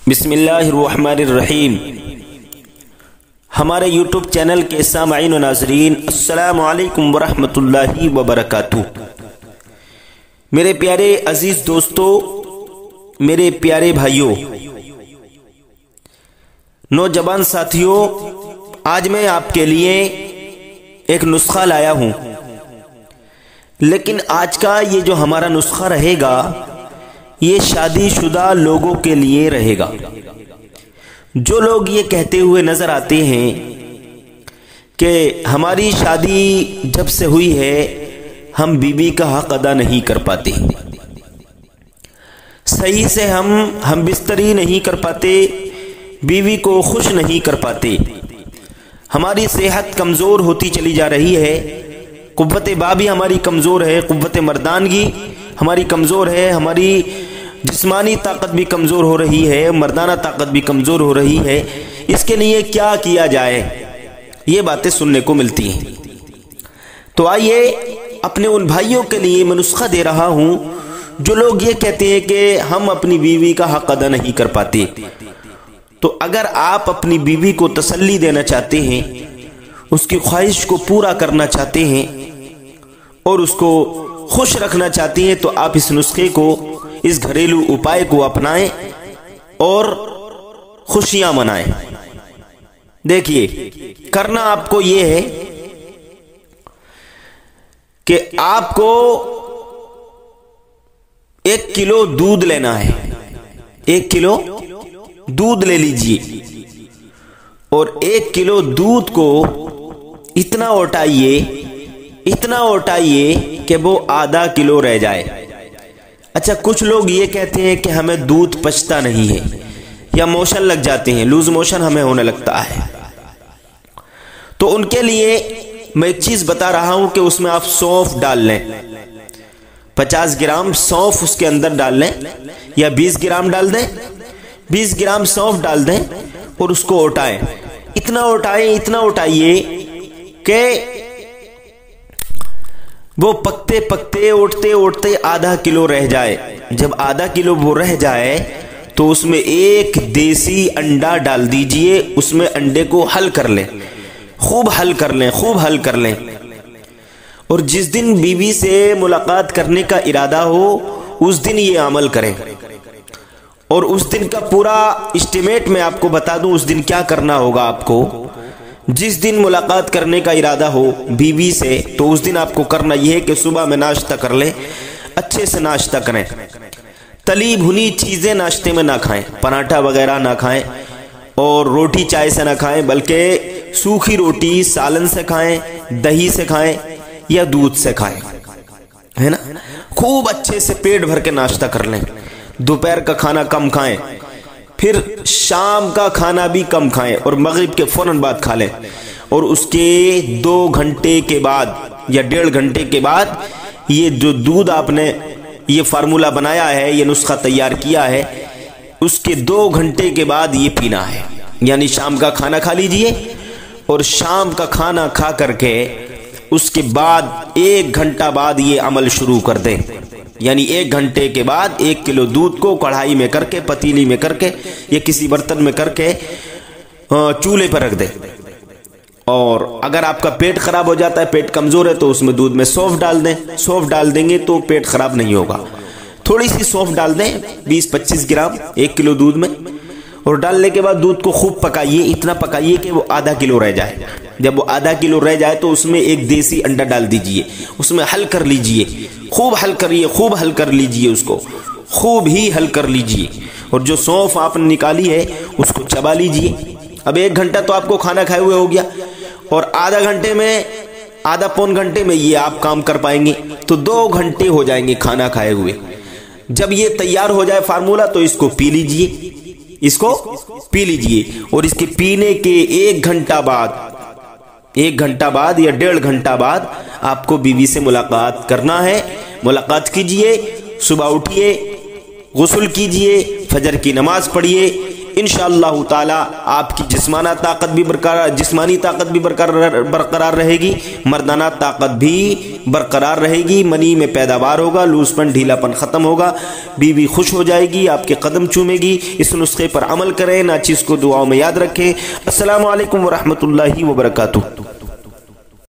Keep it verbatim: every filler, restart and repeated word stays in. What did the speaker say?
बिस्मिल्लाहिर्रहमानिर्रहीम। हमारे YouTube channel के सामाईन व नाज़रीन, अस्सलामु अलैकुम वरहमतुल्लाहि वबरकातुह। मेरे प्यारे अजीज दोस्तों, मेरे प्यारे भाइयों, नौजवान साथियों, आज मैं आपके लिए एक नुस्खा लाया हूं। लेकिन आज का ये जो हमारा नुस्खा रहेगा, ये शादीशुदा लोगों के लिए रहेगा। जो लोग ये कहते हुए नजर आते हैं कि हमारी शादी जब से हुई है हम बीवी का हक अदा नहीं कर पाते, सही से हम हम बिस्तरी नहीं कर पाते, बीवी को खुश नहीं कर पाते, हमारी सेहत कमज़ोर होती चली जा रही है, कुव्वत बाबी हमारी कमज़ोर है, कुव्वत मर्दानगी हमारी कमज़ोर है, हमारी जिस्मानी ताकत भी कमज़ोर हो रही है, मर्दाना ताकत भी कमज़ोर हो रही है। इसके लिए क्या किया जाए, ये बातें सुनने को मिलती हैं। तो आइए, अपने उन भाइयों के लिए मैं नुस्खा दे रहा हूँ जो लोग ये कहते हैं कि हम अपनी बीवी का हक अदा नहीं कर पाते। तो अगर आप अपनी बीवी को तसल्ली देना चाहते हैं, उसकी ख्वाहिश को पूरा करना चाहते हैं और उसको खुश रखना चाहते हैं, तो आप इस नुस्खे को, इस घरेलू उपाय को अपनाएं और खुशियां मनाएं। देखिए, करना आपको यह है कि आपको एक किलो दूध लेना है। एक किलो दूध ले लीजिए और एक किलो दूध को इतना उठाइए, इतना उठाइए कि वो आधा किलो रह जाए। अच्छा, कुछ लोग ये कहते हैं कि हमें दूध पचता नहीं है या मोशन लग जाते हैं, लूज मोशन हमें होने लगता है। तो उनके लिए मैं एक चीज बता रहा हूं कि उसमें आप सौंफ डाल लें, पचास ग्राम सौंफ उसके अंदर डाल लें या बीस ग्राम डाल दें, बीस ग्राम सौंफ डाल दें और उसको उठाएं। इतना उठाएं, इतना उठाइए कि वो पकते पकते उठते उठते आधा किलो रह जाए। जब आधा किलो वो रह जाए तो उसमें एक देसी अंडा डाल दीजिए, उसमें अंडे को हल कर लें, खूब हल कर लें, खूब हल कर लें। और जिस दिन बीवी से मुलाकात करने का इरादा हो उस दिन ये अमल करें। और उस दिन का पूरा एस्टिमेट मैं आपको बता दूं, उस दिन क्या करना होगा आपको। जिस दिन मुलाकात करने का इरादा हो बीवी से, तो उस दिन आपको करना यह है कि सुबह में नाश्ता कर लें, अच्छे से नाश्ता करें, तली भुनी चीज़ें नाश्ते में ना खाएं, पराठा वगैरह ना खाएं और रोटी चाय से ना खाएं, बल्कि सूखी रोटी सालन से खाएं, दही से खाएं या दूध से खाएं, है ना। खूब अच्छे से पेट भर के नाश्ता कर लें, दोपहर का खाना कम खाएं, फिर शाम का खाना भी कम खाएं और मगरिब के फौरन बाद खा लें। और उसके दो घंटे के बाद या डेढ़ घंटे के बाद ये जो दूध आपने ये फार्मूला बनाया है, ये नुस्खा तैयार किया है, उसके दो घंटे के बाद ये पीना है। यानी शाम का खाना खा लीजिए और शाम का खाना खा करके उसके बाद एक घंटा बाद ये अमल शुरू कर दें। यानी एक घंटे के बाद एक किलो दूध को कढ़ाई में करके, पतीली में करके या किसी बर्तन में करके चूल्हे पर रख दें। और अगर आपका पेट खराब हो जाता है, पेट कमजोर है, तो उसमें दूध में सौंफ डाल दें। सौंफ डाल देंगे तो पेट खराब नहीं होगा। थोड़ी सी सौंफ डाल दें, बीस पच्चीस ग्राम एक किलो दूध में, और डालने के बाद दूध को खूब पकाइए, इतना पकाइए कि वो आधा किलो रह जाए। जब वो आधा किलो रह जाए तो उसमें एक देसी अंडा डाल दीजिए, उसमें हल कर लीजिए, खूब हल करिए, खूब हल कर लीजिए, उसको खूब ही हल कर लीजिए। और जो सौंफ आपने निकाली है उसको चबा लीजिए। अब एक घंटा तो आपको खाना खाए हुए हो गया और आधा घंटे में, आधा पौन घंटे में ये आप काम कर पाएंगे, तो दो घंटे हो जाएंगे खाना खाए हुए। जब ये तैयार हो जाए फार्मूला तो इसको पी लीजिए, इसको पी लीजिए। और इसके पीने के एक घंटा बाद, एक घंटा बाद या डेढ़ घंटा बाद आपको बीवी से मुलाकात करना है। मुलाकात कीजिए, सुबह उठिए, गुस्ल कीजिए, फजर की नमाज पढ़िए। इंशाअल्लाह ताला आपकी जिस्माना ताकत भी बरकरार जिस्मानी ताकत भी बरकरार बरकरार रहेगी, मर्दाना ताकत भी बरकरार रहेगी, मनी में पैदावार होगा, लूजपन ढीलापन ख़त्म होगा, बीवी खुश हो जाएगी, आपके कदम चूमेगी। इस नुस्खे पर अमल करें, ना चीज़ को दुआओं में याद रखें। अस्सलामु अलैकुम व रहमतुल्लाहि व बरकातुहू।